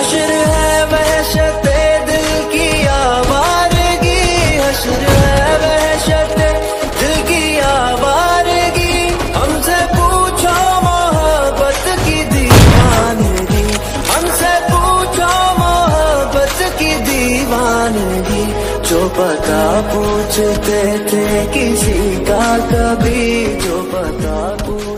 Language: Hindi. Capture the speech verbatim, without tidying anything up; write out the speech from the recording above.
हश्र है वहशते दिल की आवारगी, हश्र है वहशते दिल की आवारगी। हमसे पूछो मोहब्बत की दीवानगी, हमसे पूछो मोहब्बत की दीवानगी। जो पता पूछते थे किसी का कभी, जो पता पूछ